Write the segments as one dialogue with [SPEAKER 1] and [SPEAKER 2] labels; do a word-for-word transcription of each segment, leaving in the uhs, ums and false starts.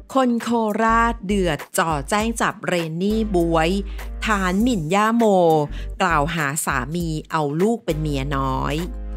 [SPEAKER 1] คนโคราชเดือดจ่อแจ้งจับเรนนี่บวยฐานหมิ่นย่าโมกล่าวหาสามีเอาลูกเป็นเมียน้อย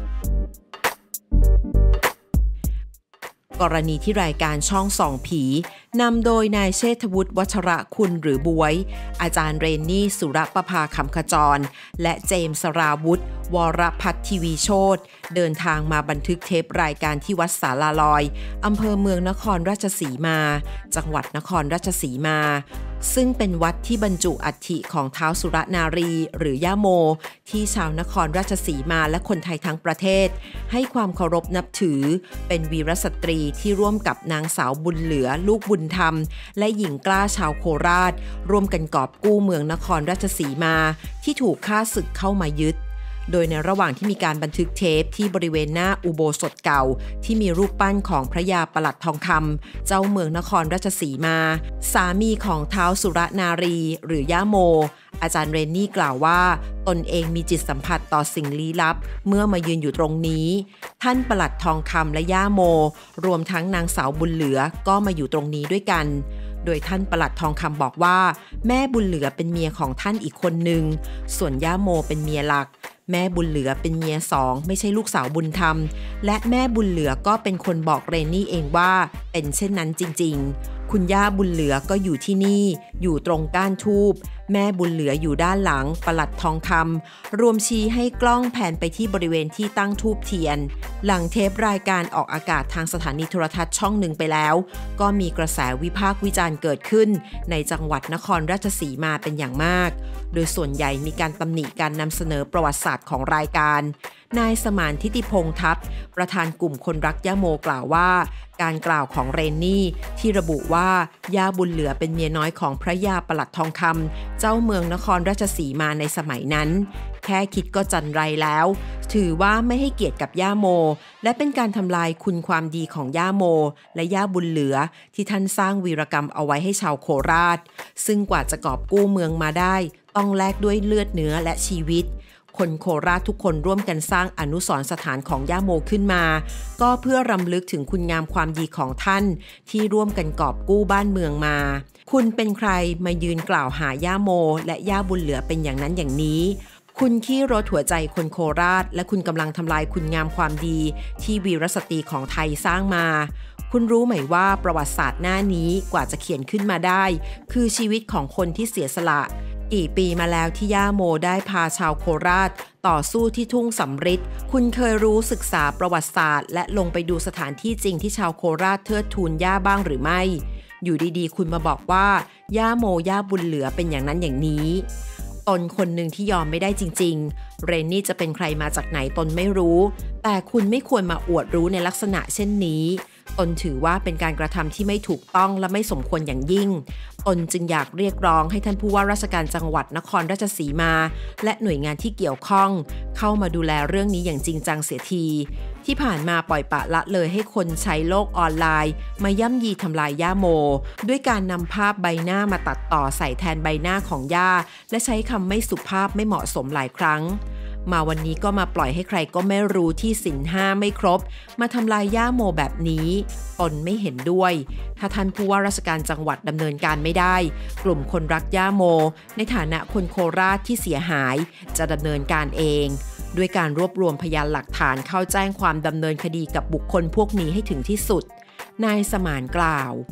[SPEAKER 1] กรณีที่รายการช่องส่องผีนำโดยนายเชษฐวุฒิวัชระคุณหรือบวยอาจารย์เรนนี่สุรประภาคำขจรและเจมส์สราวุธวรพัฒน์ทีวีโชติเดินทางมาบันทึกเทปรายการที่วัดสาลาลอยอำเภอเมืองนครราชสีมาจังหวัดนครราชสีมาซึ่งเป็นวัดที่บรรจุอัฐิของท้าวสุรนารีหรือย่าโมที่ชาวนครราชสีมาและคนไทยทั้งประเทศให้ความเคารพนับถือเป็นวีรสตรีที่ร่วมกับนางสาวบุญเหลือลูกบุญธรรมและหญิงกล้าชาวโคราชร่วมกันกอบกู้เมืองนครราชสีมาที่ถูกฆ่าศึกเข้ามายึดโดยในระหว่างที่มีการบันทึกเทปที่บริเวณหน้าอุโบสถเก่าที่มีรูปปั้นของพระยาปลัดทองคำเจ้าเมืองนครราชสีมาสามีของท้าวสุรนารีหรือย่าโมอาจารย์เรนนี่กล่าวว่าตนเองมีจิตสัมผัสต่อสิ่งลี้ลับเมื่อมายืนอยู่ตรงนี้ท่านปลัดทองคำและย่าโมรวมทั้งนางสาวบุญเหลือก็มาอยู่ตรงนี้ด้วยกันโดยท่านปลัดทองคำบอกว่าแม่บุญเหลือเป็นเมียของท่านอีกคนหนึ่งส่วนย่าโมเป็นเมียหลักแม่บุญเหลือเป็นเมียสองไม่ใช่ลูกสาวบุญธรรมและแม่บุญเหลือก็เป็นคนบอกเรนนี่เองว่าเป็นเช่นนั้นจริงๆคุณย่าบุญเหลือก็อยู่ที่นี่อยู่ตรงก้านทูบแม่บุญเหลืออยู่ด้านหลังปลัดทองคำรวมชี้ให้กล้องแผนไปที่บริเวณที่ตั้งทูบเทียนหลังเทปรายการออกอากาศทางสถานีโทรทัศน์ช่องหนึ่งไปแล้วก็มีกระแสวิพากษ์วิจารณ์เกิดขึ้นในจังหวัดนครราชสีมาเป็นอย่างมากโดยส่วนใหญ่มีการตำหนิการนำเสนอประวัติศาสตร์ของรายการนายสมานทิติพงษ์ทัพประธานกลุ่มคนรักย่าโมกล่าวว่าการกล่าวของเรนนี่ที่ระบุว่าย่าบุญเหลือเป็นเมียน้อยของพระยาปลัดทองคำเจ้าเมืองนครราชสีมาในสมัยนั้นแค่คิดก็จันไรแล้วถือว่าไม่ให้เกียรติกับย่าโมและเป็นการทำลายคุณความดีของย่าโมและย่าบุญเหลือที่ท่านสร้างวีรกรรมเอาไว้ให้ชาวโคราชซึ่งกว่าจะกอบกู้เมืองมาได้ต้องแลกด้วยเลือดเนื้อและชีวิตคนโคราชทุกคนร่วมกันสร้างอนุสรณ์สถานของย่าโมขึ้นมาก็เพื่อรำลึกถึงคุณงามความดีของท่านที่ร่วมกันกอบกู้บ้านเมืองมาคุณเป็นใครมายืนกล่าวหาย่าโมและย่าบุญเหลือเป็นอย่างนั้นอย่างนี้คุณขี้รถหัวใจคนโคราชและคุณกำลังทำลายคุณงามความดีที่วีรสตรีของไทยสร้างมาคุณรู้ไหมว่าประวัติศาสตร์หน้านี้กว่าจะเขียนขึ้นมาได้คือชีวิตของคนที่เสียสละกี่ปีมาแล้วที่ย่าโมได้พาชาวโคราชต่อสู้ที่ทุ่งสำริดคุณเคยรู้ศึกษาประวัติศาสตร์และลงไปดูสถานที่จริงที่ชาวโคราชเทิดทูนย่าบ้างหรือไม่อยู่ดีๆคุณมาบอกว่าย่าโมย่าบุญเหลือเป็นอย่างนั้นอย่างนี้ตนคนหนึ่งที่ยอมไม่ได้จริงๆเรนนี่จะเป็นใครมาจากไหนตนไม่รู้แต่คุณไม่ควรมาอวดรู้ในลักษณะเช่นนี้ตนถือว่าเป็นการกระทำที่ไม่ถูกต้องและไม่สมควรอย่างยิ่งตนจึงอยากเรียกร้องให้ท่านผู้ว่าราชการจังหวัดนครราชสีมาและหน่วยงานที่เกี่ยวข้องเข้ามาดูแลเรื่องนี้อย่างจริงจังเสียทีที่ผ่านมาปล่อยปละละเลยให้คนใช้โลกออนไลน์มาย่ำยีทำลายย่าโมด้วยการนำภาพใบหน้ามาตัดต่อใส่แทนใบหน้าของย่าและใช้คำไม่สุภาพไม่เหมาะสมหลายครั้งมาวันนี้ก็มาปล่อยให้ใครก็ไม่รู้ที่ศีลห้าไม่ครบมาทำลายย่าโมแบบนี้ตนไม่เห็นด้วยถ้าท่านผู้ว่าราชการจังหวัดดำเนินการไม่ได้กลุ่มคนรักย่าโมในฐานะคนโคราชที่เสียหายจะดำเนินการเองด้วยการรวบรวมพยานหลักฐานเข้าแจ้งความดำเนินคดีกับบุคคลพวกนี้ให้ถึงที่สุดนายสมานกล่าว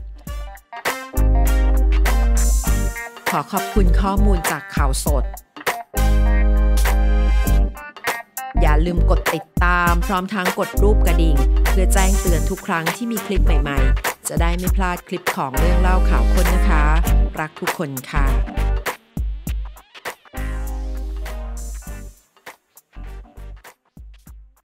[SPEAKER 1] ขอขอบคุณข้อมูลจากข่าวสดอย่าลืมกดติดตามพร้อมทั้งกดรูปกระดิ่งเพื่อแจ้งเตือนทุกครั้งที่มีคลิปใหม่ๆจะได้ไม่พลาดคลิปของเรื่องเล่าข่าวคนนะคะรักทุกคนค่ะ